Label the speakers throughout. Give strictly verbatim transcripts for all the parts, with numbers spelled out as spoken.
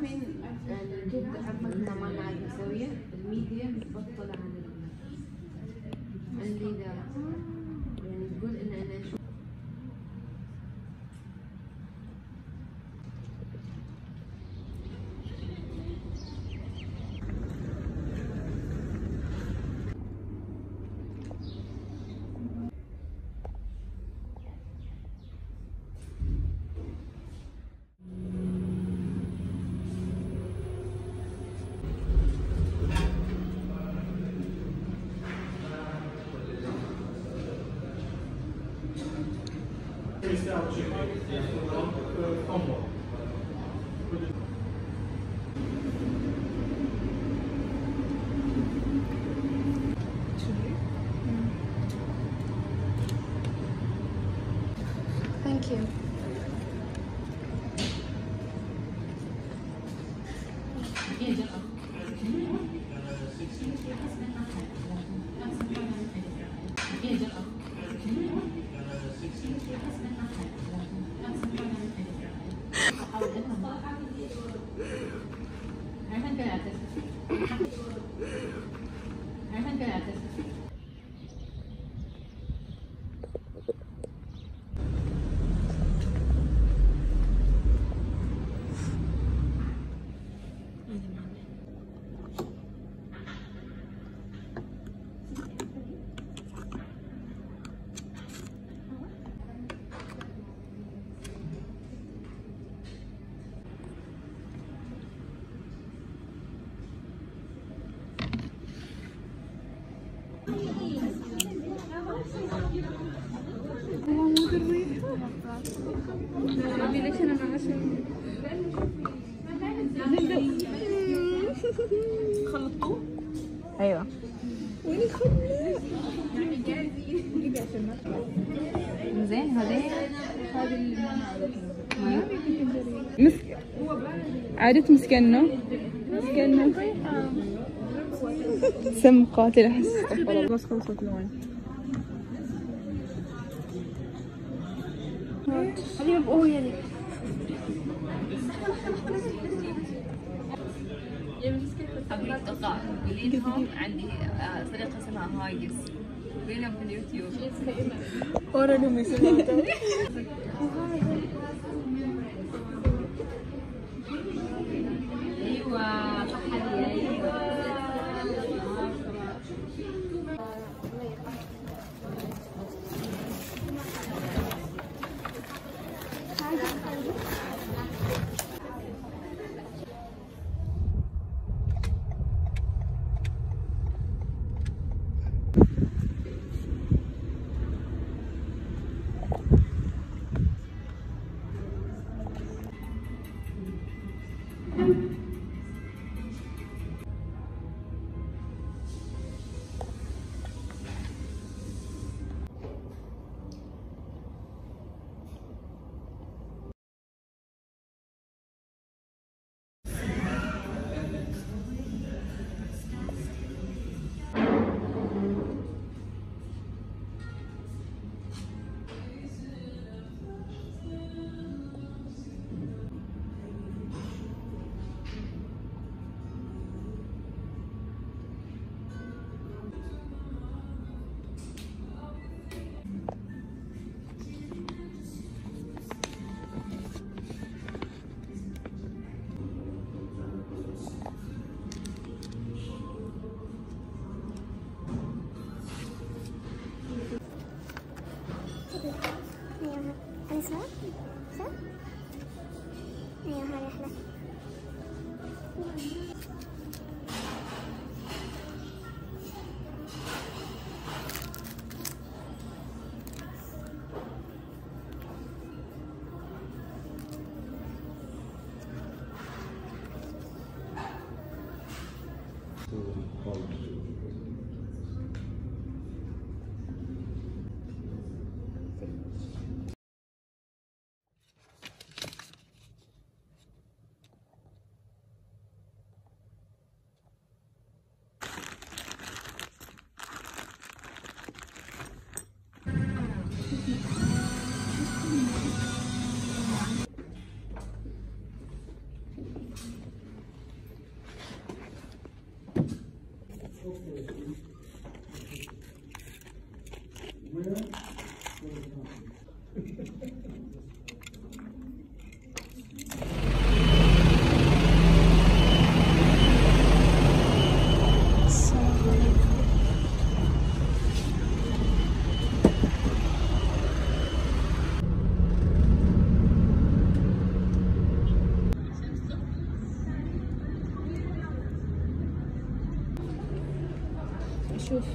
Speaker 1: تعرفين الكبده حقتنا كمان عاد مسويه الميديم متبطله عن اللي ده، يعني تقول ان انا شو Thank you. ربي ليش انا ما عشان خلطوه؟ ايوه. وين الخلاط؟ زين هذه هذه اللي مسك عادة مسكنة مسكنة سم قاتل احس. بس خلصت الوين هذه مبقوه يعني
Speaker 2: حبيت قطع قوليلهم عندي طريقة اسمها هايس قوليلهم في اليوتيوب
Speaker 1: ورا لهم يسمعوا
Speaker 2: ايوه صح ايوه.
Speaker 3: شوف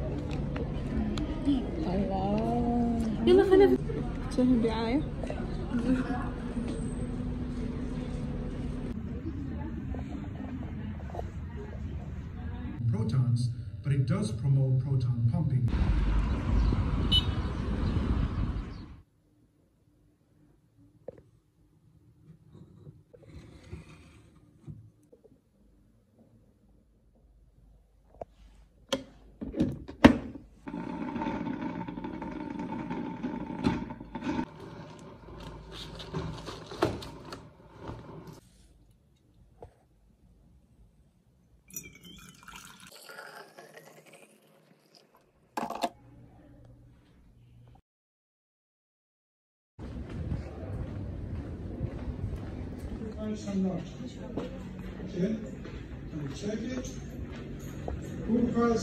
Speaker 4: الله.
Speaker 3: يلا خلينا
Speaker 4: شوف الدعاية.
Speaker 5: Protons, but it does promote proton pumping. Nice and large. Okay, and check it. Who has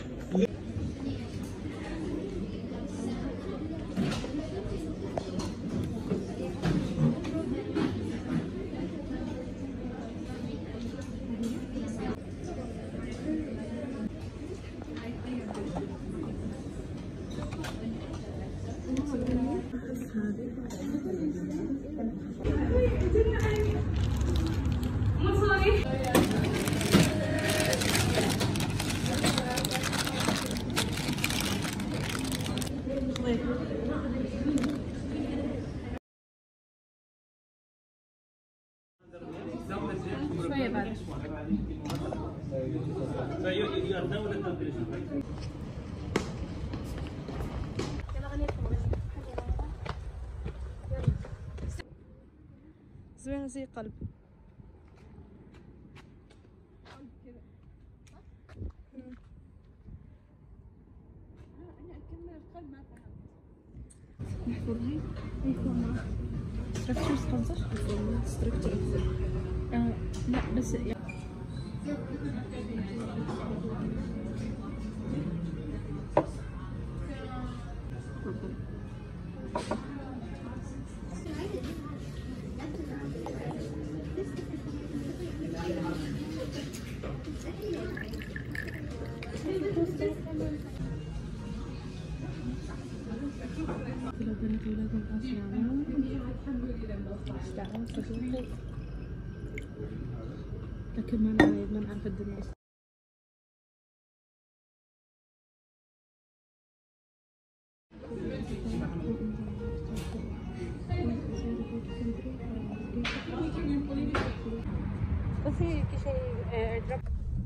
Speaker 3: شوية بعد.
Speaker 4: زين زي قلب.
Speaker 3: نحفظها هي فورمة ستراكشرز قصدك؟
Speaker 4: ستركتشر أكثر.
Speaker 3: آه لا بس يعني لو كانت ولادهم أصلا استعملت تسوق لكن ما نعرف ما نعرف الدنيا.
Speaker 4: بس هي شيء درب.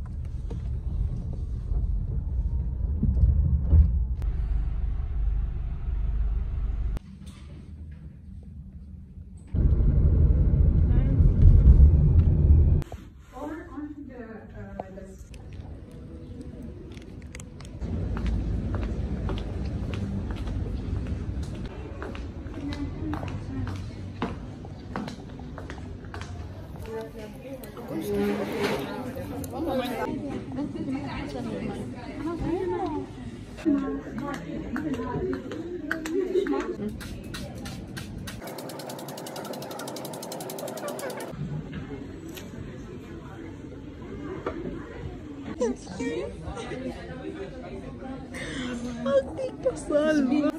Speaker 4: أعطيك صلبة.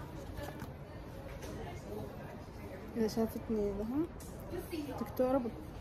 Speaker 4: إذا شافتني إذا ها دكتورة